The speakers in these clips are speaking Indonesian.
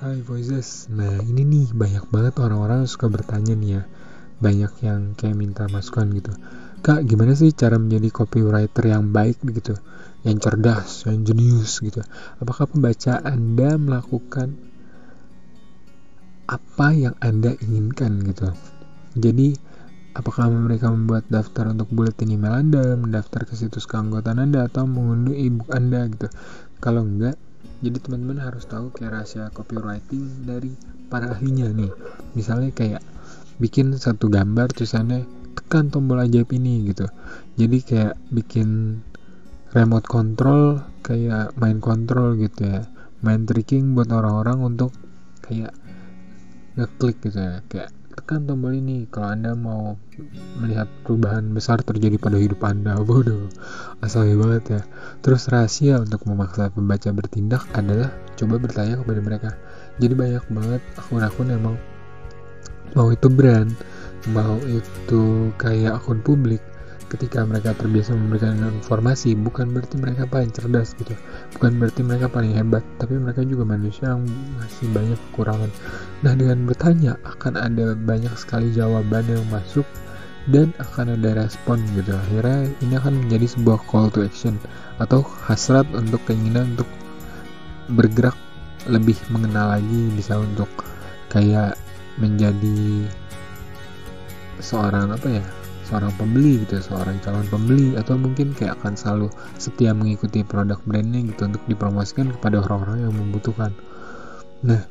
Hai Voices. Nah ini nih banyak banget orang-orang suka bertanya nih ya. Banyak yang kayak minta masukan gitu. Kak, gimana sih cara menjadi copywriter yang baik gitu? Yang cerdas, yang jenius gitu. Apakah pembaca Anda melakukan apa yang Anda inginkan gitu? Jadi apakah mereka membuat daftar untuk buletin email Anda, mendaftar ke situs keanggotaan Anda, atau mengunduh e-book Anda gitu? Kalau enggak, jadi teman-teman harus tahu kayak rahasia copywriting dari para ahlinya nih. Misalnya kayak bikin satu gambar tulisannya tekan tombol ajaib ini gitu. Jadi kayak bikin remote control kayak main control gitu ya. Main tricking buat orang-orang untuk kayak ngeklik gitu ya. Kayak tekan tombol ini kalau Anda mau melihat perubahan besar terjadi pada hidup Anda. Bodoh, asalnya banget ya. Terus rahasia untuk memaksa pembaca bertindak adalah coba bertanya kepada mereka. Jadi banyak banget akun-akun emang mau itu brand, mau itu kayak akun publik, ketika mereka terbiasa memberikan informasi, bukan berarti mereka paling cerdas gitu, bukan berarti mereka paling hebat, tapi mereka juga manusia yang masih banyak kekurangan. Nah, dengan bertanya akan ada banyak sekali jawaban yang masuk dan akan ada respon gitu. Akhirnya ini akan menjadi sebuah call to action atau hasrat untuk keinginan untuk bergerak lebih mengenal lagi, bisa untuk kayak menjadi seorang pembeli gitu, seorang calon pembeli, atau mungkin kayak akan selalu setia mengikuti produk brandnya gitu untuk dipromosikan kepada orang-orang yang membutuhkan. Nah,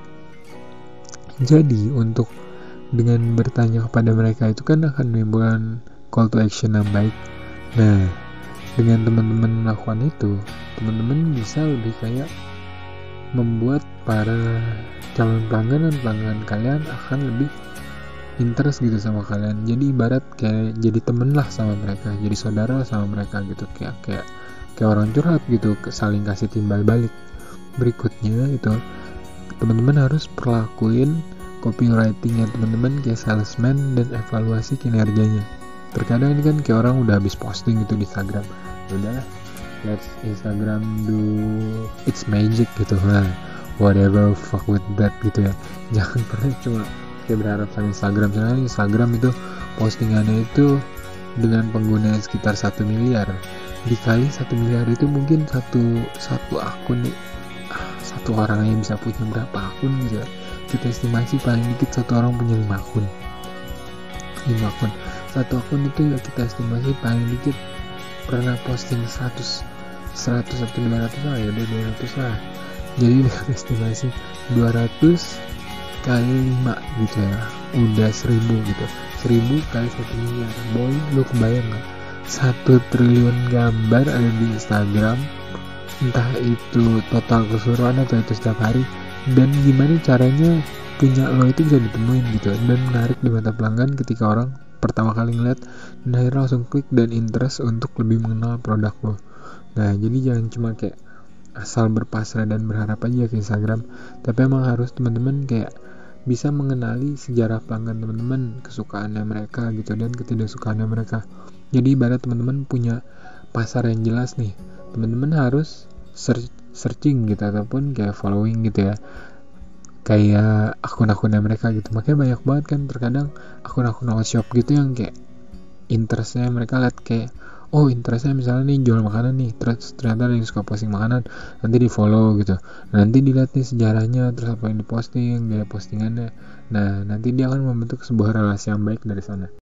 jadi untuk dengan bertanya kepada mereka itu kan akan menimbulkan call to action yang baik. Nah, dengan teman-teman melakukan itu, teman-teman bisa lebih kayak membuat para calon pelanggan kalian akan lebih interest gitu sama kalian. Jadi ibarat kayak jadi temen lah sama mereka, jadi saudara sama mereka gitu, kayak orang curhat gitu, saling kasih timbal balik. Berikutnya itu teman-teman harus perlakuin copywritingnya teman-teman kayak salesman dan evaluasi kinerjanya. Terkadang ini kan kayak orang udah habis posting gitu di Instagram, udahlah let's Instagram do its magic gitu lah, whatever, fuck with that gitu ya. Jangan pernah cuma kayak berharap sama Instagram. Soalnya Instagram itu postingannya itu dengan pengguna sekitar 1 miliar, dikali 1 miliar itu mungkin satu akun, satu orang yang bisa punya berapa akun gitu. Kita estimasi paling dikit satu orang punya 5 akun. Satu akun itu ya kita estimasi paling dikit pernah posting 100 atau 200 lah ya, udah 200 lah. Jadi dengan estimasi 200 kali 5 gitu ya, udah 1000 gitu. 1000 kali 1 miliar. Boy, lu kebayang gak? 1 triliun gambar ada di Instagram, entah itu total keseluruhan atau itu setiap hari. Dan gimana caranya punya lo itu bisa ditemuin gitu dan menarik di mata pelanggan ketika orang pertama kali ngeliat dan akhirnya langsung klik dan interest untuk lebih mengenal produk lo. Nah, jadi jangan cuma kayak asal berpasrah dan berharap aja ke Instagram, tapi emang harus teman-teman kayak bisa mengenali sejarah pelanggan teman-teman, kesukaannya mereka gitu dan ketidaksukaannya mereka. Jadi ibarat teman-teman punya pasar yang jelas nih, teman-teman harus searching gitu ataupun kayak following gitu ya, kayak akun-akunnya mereka gitu. Makanya banyak banget kan terkadang akun-akun all shop gitu yang kayak interestnya mereka lihat kayak, oh interestnya misalnya nih jual makanan nih, terus ternyata ada yang suka posting makanan, nanti di follow gitu, nanti dilihat nih sejarahnya, terus apa yang diposting, gaya postingannya. Nah, nanti dia akan membentuk sebuah relasi yang baik dari sana.